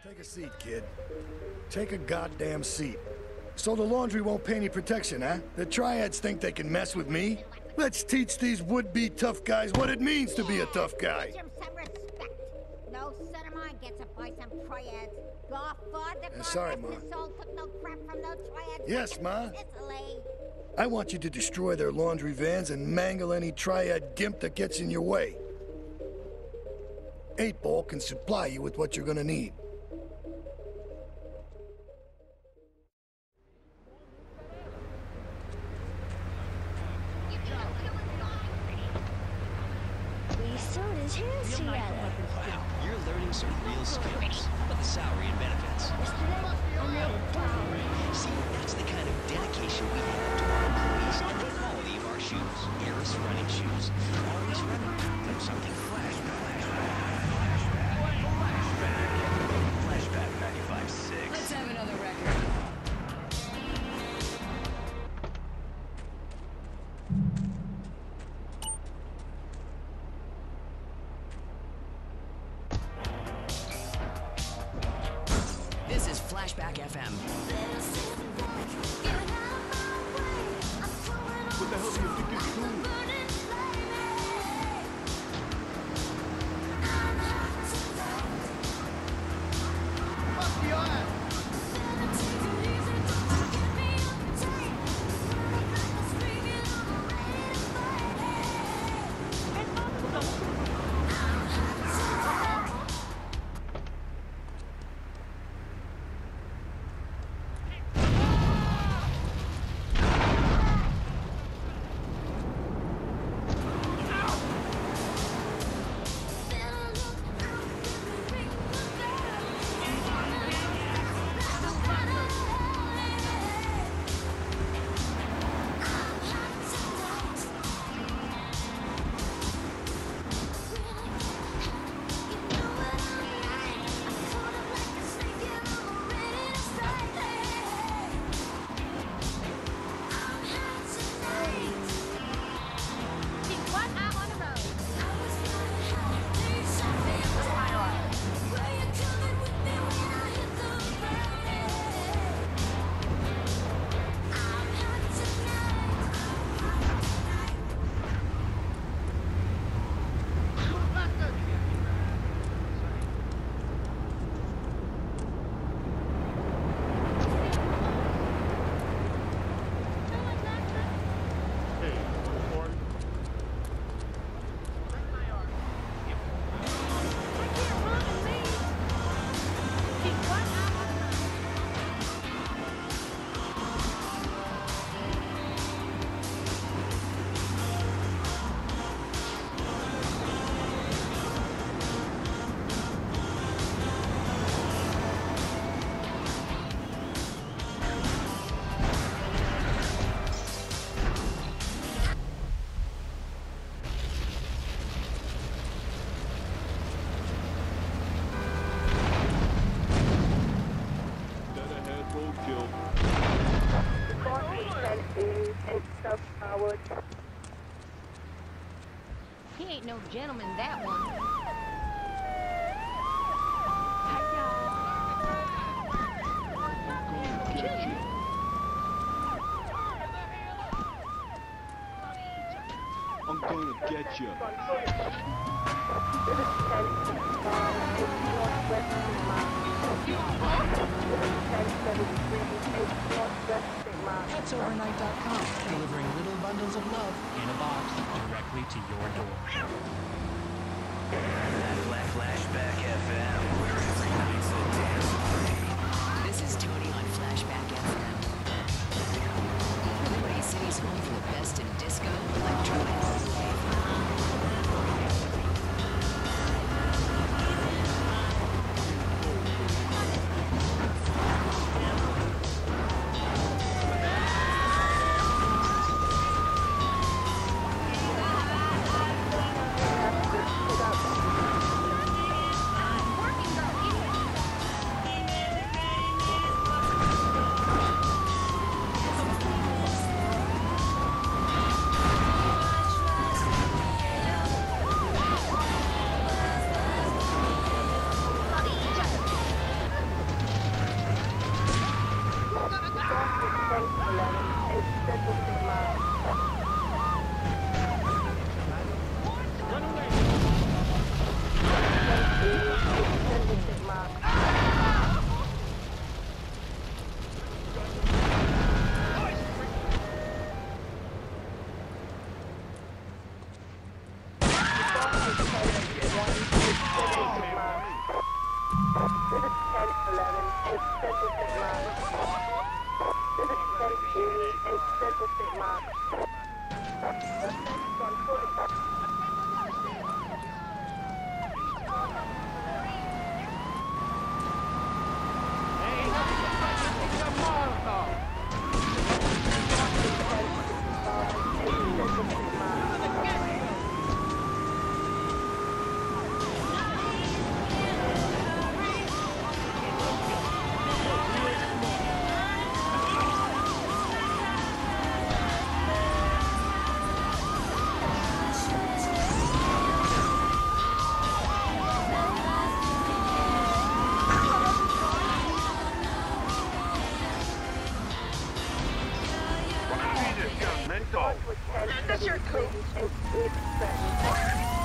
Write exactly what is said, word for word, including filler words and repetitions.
Take a seat, kid. Take a goddamn seat. So the laundry won't pay any protection, huh? The triads think they can mess with me? Let's teach these would-be tough guys what it means to be a tough guy. Teach 'em some respect. No son of mine gets up by some triads. Godfather, Yeah, sorry, God Ma. rest his soul, took no crap from no triads. Yes, back in Ma. Sicily. I want you to destroy their laundry vans and mangle any triad gimp that gets in your way. Eight Ball can supply you with what you're gonna need. We sewed his hands together. Wow, you're learning some real skills. But the salary and benefits. Yesterday, I made a doll. See, that's the kind of dedication we have to our employees and the quality of our shoes. Harris running shoes. Always running. There's something flashback. Flashback. Flashback ninety-five point six. Let's have another record. This is Flashback F M. What the hell do you think you're doing? He ain't no gentleman, that one. I'm gonna get you. Pets Overnight dot com, delivering little bundles of love in a box directly to your door. Flashback F M, where every night's a dance party. This is Tony on Flashback F M. The Bay City's home for the best in disco, electronics, That's your coat.